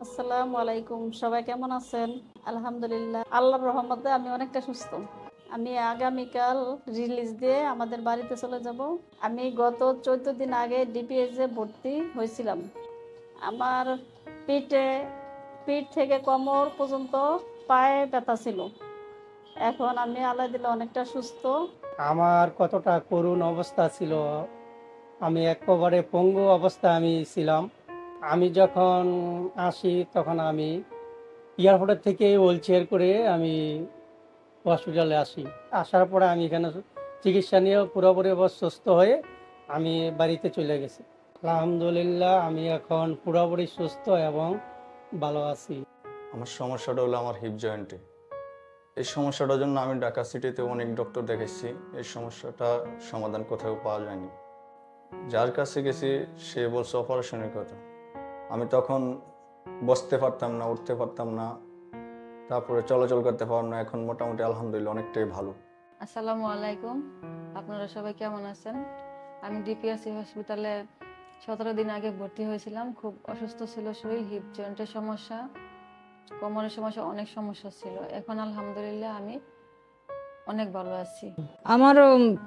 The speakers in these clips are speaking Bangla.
আসসালামু আলাইকুম, সবাই কেমন আছেন? আলহামদুলিল্লাহ, আল্লাহর রহমতে আমি অনেকটা সুস্থ। আমি আগামীকাল রিলিজ দিয়ে আমাদের বাড়িতে চলে যাব। আমি গত 14 দিন আগে ডিপিএসে ভর্তি হয়েছিলাম। আমার পিঠে পিঠ থেকে কোমর পর্যন্ত পায়ে ব্যথা ছিল। এখন আমি আল্লাহ দিলে অনেকটা সুস্থ। আমার কতটা করুণ অবস্থা ছিল, আমি একেবারে পঙ্গু অবস্থায় আমি ছিলাম। আমি যখন আসি তখন আমি এয়ারপোর্টের থেকে হুইল চেয়ার করে আমি হসপিটালে আসি। আসার পরে আমি এখানে চিকিৎসা নিয়ে পুরোপুরি সুস্থ হয়ে আমি বাড়িতে চলে গেছি। আলহামদুলিল্লাহ, আমি এখন পুরোপুরি সুস্থ এবং ভালো আছি। আমার সমস্যাটা হলো আমার হিপ জয়েন্টে। এই সমস্যাটার জন্য আমি ঢাকা সিটিতে অনেক ডক্টর দেখেছি, এই সমস্যাটা সমাধান কোথাও পাওয়া যায়নি। যার কাছে গেছি সে বলছে অপারেশনের কথা। আমি তখন বসতে পারতাম না, উঠতে পারতাম না, তারপরে চলাচল করতে পারতাম না। এখন মোটামুটি আলহামদুলিল্লাহ অনেকটাই ভালো। আসসালামু আলাইকুম, আপনারা সবাই কেমন আছেন? আমি ডিপিএসসি হসপিটালে 17 দিন আগে ভর্তি হয়েছিলাম। খুব অসুস্থ ছিল শরীর, হিপ জয়েন্টের সমস্যা, কোমরের সমস্যা, অনেক সমস্যা ছিল। এখন আলহামদুলিল্লাহ আমি অনেক ভালো আছি। আমার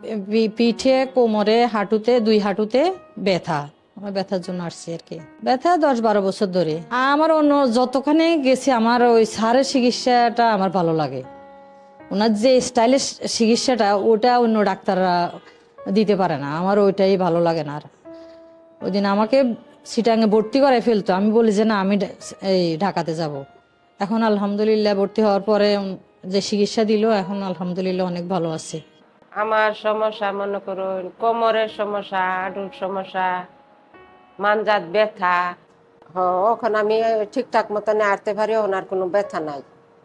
পিঠে, কোমরে, হাঁটুতে, দুই হাঁটুতে ব্যথা। আমার ব্যথার জন্য আসছি আর কি। ব্যথা 10-12 বছর ধরে। আমার অন্য যতখানে গেছি আমার ওই সারের চিকিৎসাটা আমার ভালো লাগে। ওনার যে স্টাইলিশ চিকিৎসাটা ওটা অন্য ডাক্তাররা দিতে পারে না, আমার ওইটাই ভালো লাগে না। আর ওই দিন আমাকে সিটাঙে ভর্তি করে ফেলতো, আমি বলি যে না, আমি এই ঢাকাতে যাব। এখন আলহামদুলিল্লাহ ভর্তি হওয়ার পরে যে চিকিৎসা দিল, এখন আলহামদুলিল্লাহ অনেক ভালো আছে। আমার সমস্যা মনে করুন কোমরের সমস্যা, হাঁটুর সমস্যা, মানজাত ব্যথা। ওখানে আমি ঠিকঠাক মতন হাঁটতে পারি, ওনার কোনো ব্যথা নাই।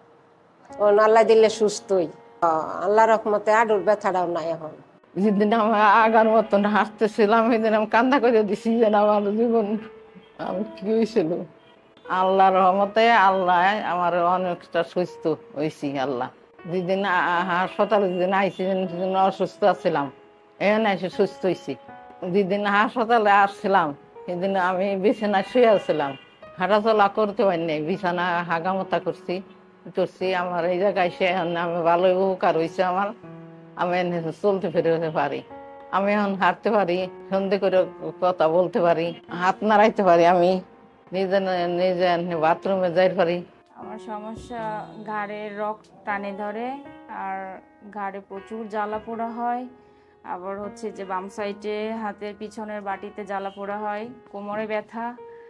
আল্লাহ দিলে সুস্থই, আল্লাহ রহমতে হাঁটুর ব্যথাটাও নাই এখন। যেদিন আমি আগার মতন হাসতেছিলাম সেদিন আমি কান্না করে দিছি যে আমার জীবন আমি কি হয়েছিল। আল্লাহ রহমতে আল্লাহ আমার অনেকটা সুস্থ হয়েছি। আল্লাহ যেদিন হাসপাতালে যেদিন আইসি, যেদিন অসুস্থ ছিলাম, এখানে এসে সুস্থ হয়েছি। যেদিন হাসপাতালে আসছিলাম সেদিন আমি বিছানায় শুয়ে আসছিলাম, হাঁটাচলা করতে পারিনি, বিছানা হাগামতা করছি। আমার এই জায়গায় সে আমি ভালো উপকার হয়েছে আমার। আমি চলতে ফিরতে পারি, আমি এখন হাঁটতে পারি, সন্ধে করে কথা বলতে পারি, হাত নাড়াইতে পারি, আমি নিজে নিজে বাথরুমে যাইতে পারি। আমার সমস্যা ঘাড়ের রক্ত টানে ধরে, আর ঘাড়ে প্রচুর জ্বালা পোড়া হয়। আবার হচ্ছে যে বাম সাইডে হাতের পিছনের বাটিতে জ্বালা পোড়া হয়, কোমরে ব্যথা।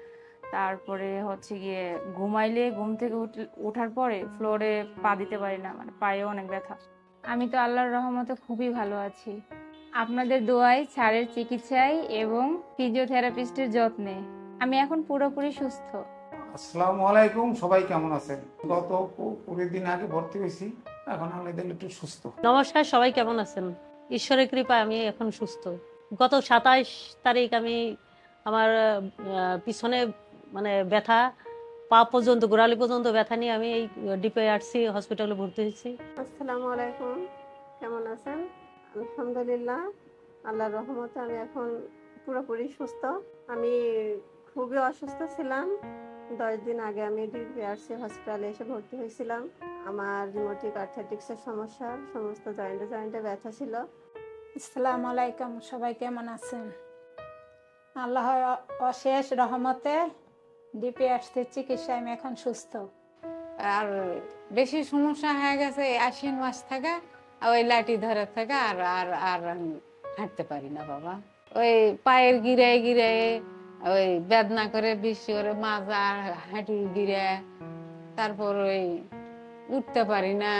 তারপরে হচ্ছে গিয়ে ঘুমাইলে ঘুম থেকে ওঠার পরে ফ্লোরে পা দিতে পারি না, মানে পায়েও অনেক ব্যথা। আমি তো আল্লাহর রহমতে খুবই ভালো আছি, আপনাদের দোয়ায়, স্যারের চিকিৎসায় এবং ফিজিওথেরাপিস্টের যত্নে আমি এখন পুরোপুরি সুস্থ। আসসালামু আলাইকুম, সবাই কেমন আছেন? গত 20 দিন আগে ভর্তি হয়েছি, এখন আলহামদুলিল্লাহ একটু সুস্থ। নমস্কার, সবাই কেমন আছেন? ঈশ্বরের কৃপায় আমি এখন সুস্থ। গত 27 তারিখ আমি আমার পিছনে মানে ব্যথা, পা পর্যন্ত, গোড়ালি পর্যন্ত ব্যথা নিয়ে আমি এই ডিপিআরসি হসপিটালে ভর্তি হয়েছি। আসসালামু আলাইকুম, কেমন আছেন? আলহামদুলিল্লাহ, আল্লাহর রহমতে আমি এখন পুরোপুরি সুস্থ। আমি খুবই অসুস্থ ছিলাম। 10 দিন আগে আমি ডিপিআরসি হসপিটালে এসে ভর্তি হয়েছিলাম। আমার রিউমাটিক আর্থ্রাইটিসের সমস্যা, সমস্ত জয়েন্টে ব্যথা ছিল। আসসালামু আলাইকুম, সবাই কেমন আছেন? আল্লাহর অশেষ রহমতে ডিপিআরসির চিকিৎসায় আমি এখন সুস্থ। আর বেশি সমস্যা হয়ে গেছে আশ্বিন মাস থেকে, ওই লাঠি ধরে থেকে আর আর আর হাঁটতে পারি না বাবা। ওই পায়ের গিরায় গিরায় ওই বেদনা করে, বেশি করে মাজা, হাঁটুর গিরে, তারপর ওই উঠতে পারি না।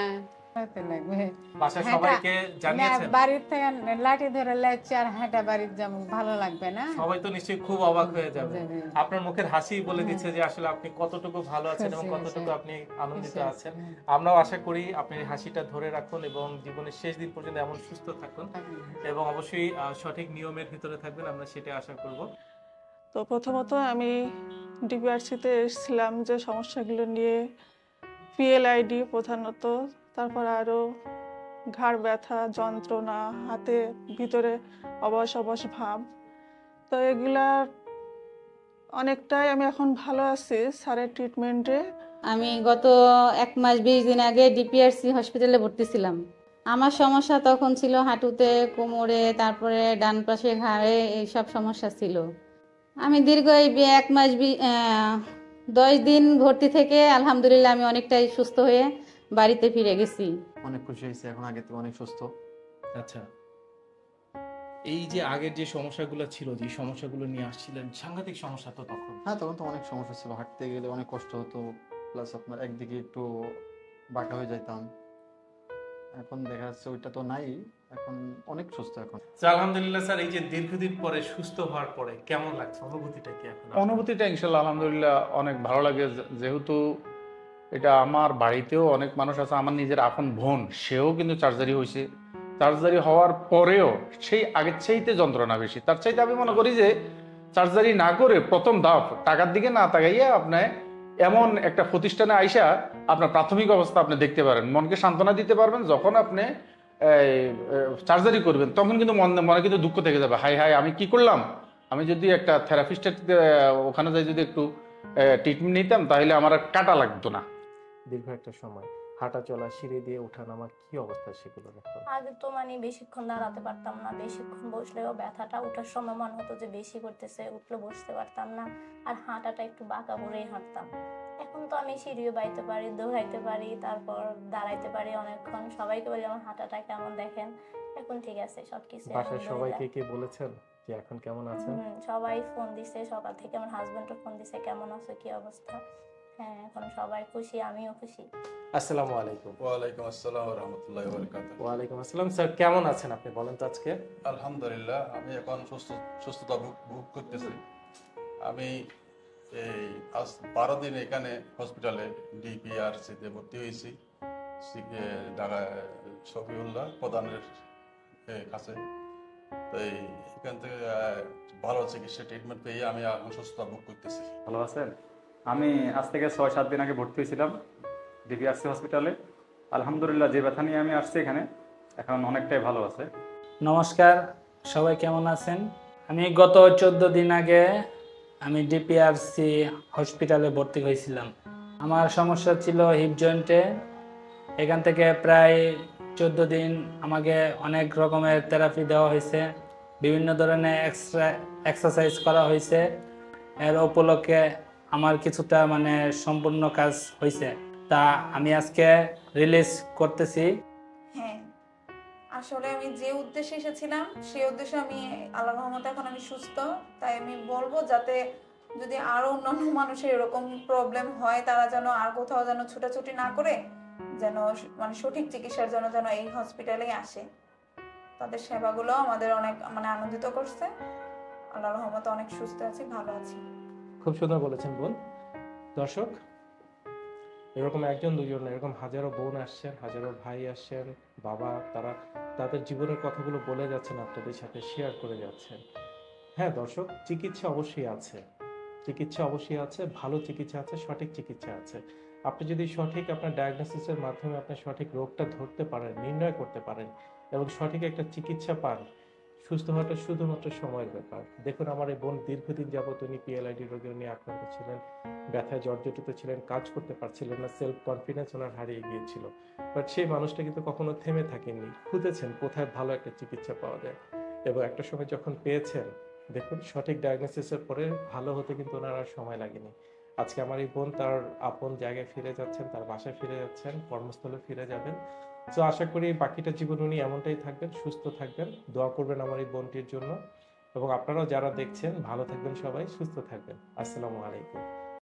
বাড়ির থেকে লাঠি ধরে লাগছে আর হাঁটা বাড়ির যেমন ভালো লাগবে না। সবাই তো নিশ্চয়ই খুব অবাক হয়ে যাবে। আপনার মুখের হাসি বলে দিচ্ছে যে আসলে আপনি কতটুকু ভালো আছেন এবং কতটুকু আপনি আনন্দিত আছেন। আমরাও আশা করি আপনি হাসিটা ধরে রাখুন এবং জীবনের শেষ দিন পর্যন্ত এমন সুস্থ থাকুন এবং অবশ্যই সঠিক নিয়মের ভিতরে থাকবেন, আমরা সেটা আশা করব। তো প্রথমত আমি ডিপিআরসিতে এসেছিলাম যে সমস্যাগুলো নিয়ে, পিএলআইডি প্রধানত, তারপর আরও ঘাড় ব্যথা, যন্ত্রণা, হাতে ভিতরে অবশ অবশ ভাব। তো এগুলার অনেকটাই আমি এখন ভালো আছি স্যারের ট্রিটমেন্টে। আমি গত 1 মাস 20 দিন আগে ডিপিআরসি হসপিটালে ভর্তি ছিলাম। আমার সমস্যা তখন ছিল হাঁটুতে, কোমরে, তারপরে ডান পাশে ঘাড়ে, এইসব সমস্যা ছিল। আমি দীর্ঘ এই 1 মাস 10 দিন ভর্তি থেকে আলহামদুলিল্লাহ আমি অনেকটাই সুস্থ হয়ে বাড়িতে ফিরে গেছি। অনেক খুশি হয়েছি, এখন আগে থেকে অনেক সুস্থ। আচ্ছা, এই যে আগের যে সমস্যাগুলো ছিল, যে সমস্যাগুলো নিয়ে আসছিলেন, সাংঘাতিক সমস্যা তো তখন। হ্যাঁ, তখন তো অনেক সমস্যা ছিল, হাঁটতে গেলে অনেক কষ্ট হতো, প্লাস আপনার একদিকে একটু বাঁকা হয়ে যেতাম। এখন দেখা যাচ্ছে ওইটা তো নাই, এখন অনেক সুস্থ এখন। আলহামদুলিল্লাহ স্যার, এই যে দীর্ঘদিন পরে সুস্থ হওয়ার পরে কেমন লাগছে, অনুভূতিটা কি এখন? অনুভূতিটা ইনশাল্লাহ আলহামদুলিল্লাহ অনেক ভালো লাগে, যেহেতু এটা আমার বাড়িতেও অনেক মানুষ আছে, আমার নিজের আপন বোন সেও কিন্তু সার্জারি হয়েছে। সার্জারি হওয়ার পরেও সেই আগের চাইতে যন্ত্রণা বেশি। তার চাইতে আমি মনে করি যে সার্জারি না করে প্রথম ধাপ টাকার দিকে না তাকাইয়া আপনি এমন একটা প্রতিষ্ঠানে আইসা আপনার প্রাথমিক অবস্থা আপনি দেখতে পারেন, মনকে সান্ত্বনা দিতে পারবেন। যখন আপনি সার্জারি করবেন তখন কিন্তু মনে কিন্তু দুঃখ থেকে যাবে, হাই হাই আমি কি করলাম, আমি যদি একটা থেরাপিস্টের ওখানে যাই যদি একটু ট্রিটমেন্ট নিতাম তাহলে আমার আর কাটা লাগতো না। দীর্ঘ একটা সময় হাঁটা চলা, সিঁড়ি দিয়ে ওঠানামা, কি অবস্থা সেগুলো? আগে তো মানে বেশিক্ষণ দাঁড়াতে পারতাম না, বেশিক্ষণ বসলেও ব্যথাটা ওঠার সময় মনে হতো যে বেশি করতেছে, উঠলে বসতে পারতাম না, আর হাঁটাটা একটু বাঁকা করেই হাঁটতাম। এখন তো আমি সিঁড়িও বাইতে পারি, দৌড়াইতে পারি, তারপর দাঁড়াইতে পারি অনেকক্ষণ। সবাইকে বলি আমার হাঁটাটা কেমন দেখেন, এখন ঠিক আছে সবকিছু। বাসায় সবাইকে কি বলেছেন যে এখন কেমন আছেন? সবাই ফোন দিছে সকাল থেকে, আমার হাজবেন্ডও ফোন দিছে কেমন আছো, কি অবস্থা। হ্যাঁ, এখন সবাই খুশি, আমিও খুশি। আসসালামু আলাইকুম। ওয়ালাইকুম আসসালাম ওয়া রাহমাতুল্লাহি ওয়া বারাকাতুহু। ওয়ালাইকুম আসসালাম। স্যার কেমন আছেন আপনি, বলেন তো আজকে? আলহামদুলিল্লাহ, আমি এখন সুস্থতা ভোগ করতেছি। আমি এই আজ 12 দিন এখানে হসপিটালে ডিপিআরসিতে ভর্তি হয়েছি, ঢাকা শফিউল্লাহ প্রধানের কাছে। তো এখান থেকে ভালো চিকিৎসা ট্রিটমেন্ট পেয়ে আমি এখন সুস্থতা ভোগ করতেছি। ভালো আছেন? আমি আজ থেকে 6-7 দিন আগে ভর্তি হয়েছিলাম ডিপিআরসি হসপিটালে। আলহামদুলিল্লাহ, যে ব্যথা নিয়ে আমি আসছি এখানে এখন অনেকটাই ভালো আছে। নমস্কার, সবাই কেমন আছেন? আমি গত 14 দিন আগে আমি ডিপিআরসি হসপিটালে ভর্তি হয়েছিলাম। আমার সমস্যা ছিল হিপ জয়েন্টে। এখান থেকে প্রায় 14 দিন আমাকে অনেক রকমের থেরাপি দেওয়া হয়েছে, বিভিন্ন ধরনের এক্সারসাইজ করা হয়েছে। এর উপলক্ষে আমার কিছুটা মানে সম্পূর্ণ কাজ হয়েছে, তা আমি আজকে রিলিজ করতেছি। হ্যাঁ, আসলে আমি যে উদ্দেশ্যে এসেছিলাম সেই উদ্দেশ্যে আমি আল্লাহর রহমতে এখন আমি সুস্থ। তাই আমি বলবো যাতে যদি আরো অন্যান্য মানুষের এরকম প্রবলেম হয় তারা যেন আর কোথাও যেন ছুটাছুটি না করে, যেন মানে সঠিক চিকিৎসার জন্য যেন এই হসপিটালে আসে। তাদের সেবাগুলো আমাদের অনেক মানে আনন্দিত করছে। আল্লাহর রহমতে অনেক সুস্থ আছি, ভালো আছি। খুব সুন্দর বলেছেন বোন। দর্শক, এরকম একজন দুজন না, এরকম হাজারো বোন আসছেন, হাজারো ভাই আসছেন, বাবা, তারা তাদের জীবনের কথাগুলো বলে যাচ্ছেন, আপনাদের সাথে শেয়ার করে যাচ্ছেন। হ্যাঁ দর্শক, চিকিৎসা অবশ্যই আছে, চিকিৎসা অবশ্যই আছে, ভালো চিকিৎসা আছে, সঠিক চিকিৎসা আছে। আপনি যদি সঠিক আপনার ডায়াগনোসিসের মাধ্যমে আপনি সঠিক রোগটা ধরতে পারেন, নির্ণয় করতে পারেন এবং সঠিক একটা চিকিৎসা পান, সুস্থ হওয়াটা শুধুমাত্র সময়ের ব্যাপার। দেখুন, আমার এই বোন দীর্ঘদিন যাবত উনি পিএলআইডি রোগের নিয়ে আক্রান্ত ছিলেন, ব্যথায় জর্জরিত ছিলেন, কাজ করতে পারছিলেন না, সেলফ কনফিডেন্স ওনার হারিয়ে গিয়েছিল। বাট সেই মানুষটা কিন্তু কখনো থেমে থাকেননি, খুঁজেছেন কোথায় ভালো একটা চিকিৎসা পাওয়া যায় এবং একটা সময় যখন পেয়েছেন, দেখুন সঠিক ডায়াগনোসিসের পরে ভালো হতে কিন্তু ওনার আর সময় লাগেনি। আজকে আমার এই বোন তার আপন জায়গায় ফিরে যাচ্ছেন, তার বাসায় ফিরে যাচ্ছেন, কর্মস্থলে ফিরে যাবেন। তো আশা করি বাকিটা জীবন উনি এমনটাই থাকবেন, সুস্থ থাকবেন। দোয়া করবেন আমার এই বোনটির জন্য এবং আপনারাও যারা দেখছেন ভালো থাকবেন, সবাই সুস্থ থাকবেন। আসসালামু আলাইকুম।